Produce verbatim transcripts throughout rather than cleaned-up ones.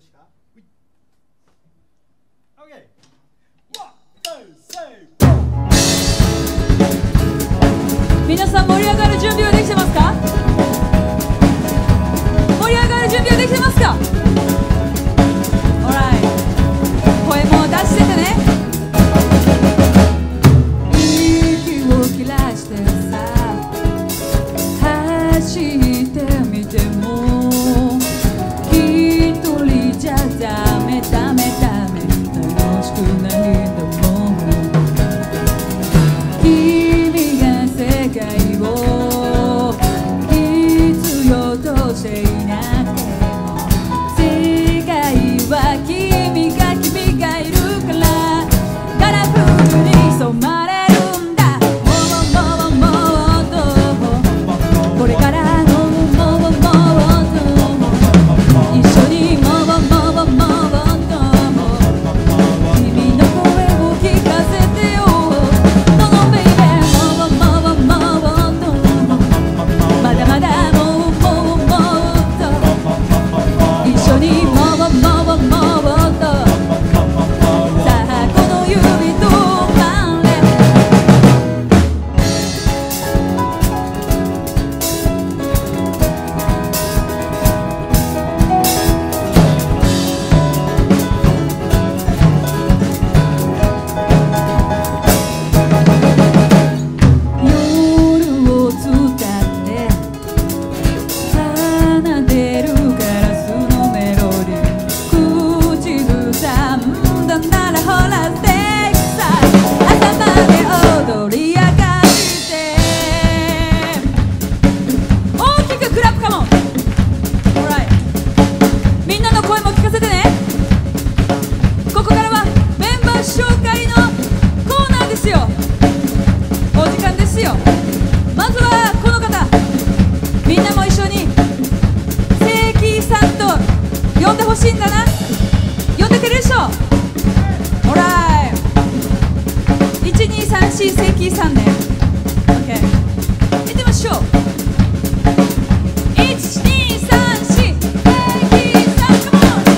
皆さん盛り上がる準備はできてますか？盛り上がる準備はできてますか？ Alright、 声も出しててね。息を切らしてさ走ってみても一人じゃダメダメダメ楽しくないんだもん。君が世界を必要としていなくても世界は君が君がいるからカラフルに染まれるんだ。もうもうもうとこれからのもうもうと一緒にもうもうもうと君の声を聞かせてよ。どのベイベーもうもうもうとまだまだもうもうもうと一緒にもうもうもうとさあこの指と関連夜を伝って奏でるガラスのメロディー口ずさんだならほらステーキさ朝まで踊り上がって大きくクラップかも。 Alright、 みんなの声も聞かせてね。ここからはメンバー紹介のコーナーですよ。お時間ですよ。まずはこの方、みんなも一緒にセキさんと呼んでほしいんだな。呼んでくれるでしょ。オーライいちにさんしセキさんね。 OK、 行ってみましょう。いちにさんしセキさん、カモン。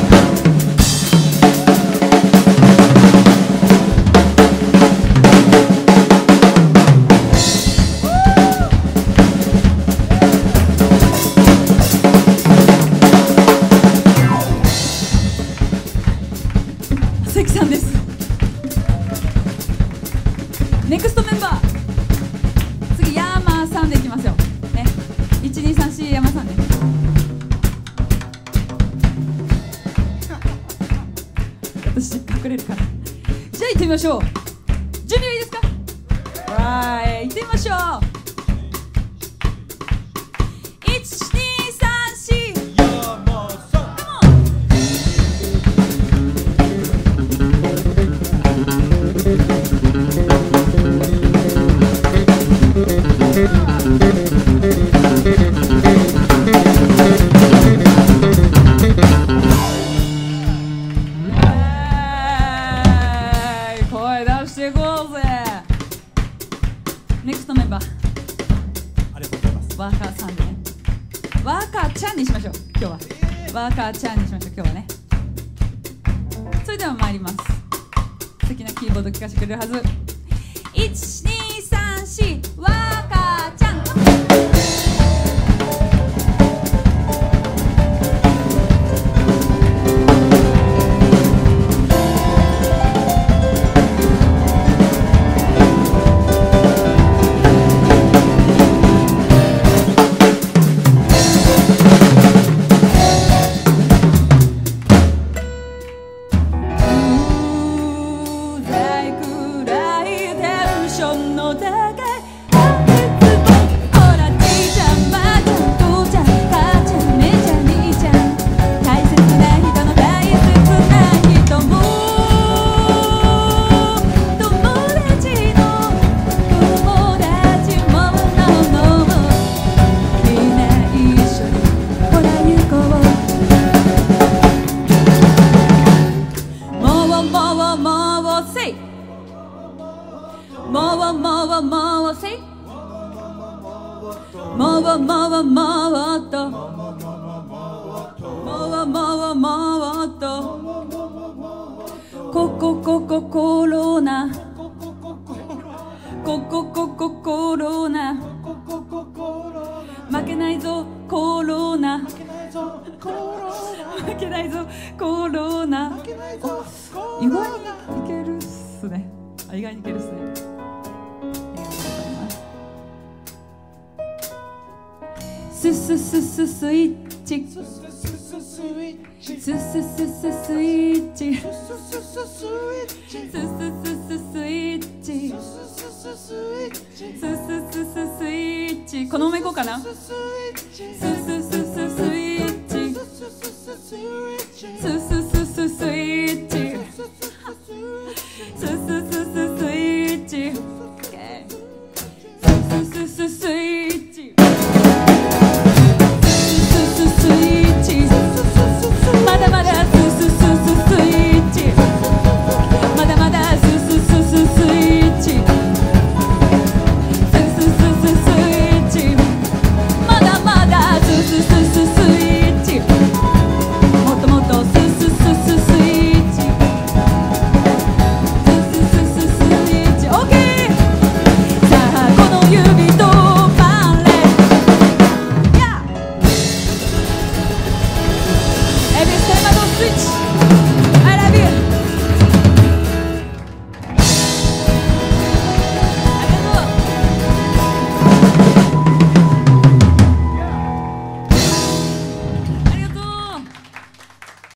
関さんです。ネクストメンバー、次ヤーマーさんでいきますよね。いちにさんしヤーマーさんね。私隠れるから。じゃあ行ってみましょう。準備はいいですか？はい、行ってみましょう。いちにさんしヤーマーさん、カモン。声出していこうぜ。ネクストメンバー、 ありがとうございます。 ワーカーさんでね。ワーカーちゃんにしましょう今日は。ワーカーちゃんにしましょう今日はね。それでは参ります。素敵なキーボード聴かせてくれるはず。いちにさんしワーカーちゃん。もうもうもうともうもうもうとコロナコココココロナ負けないぞコロナ負けないぞコロナ意外にいけるっすね。あ、意外にいけるっすね。ありがとうございます。スススススイッチスススススイッチスススススイッチススススイッチこのままいこうかな。スススススイ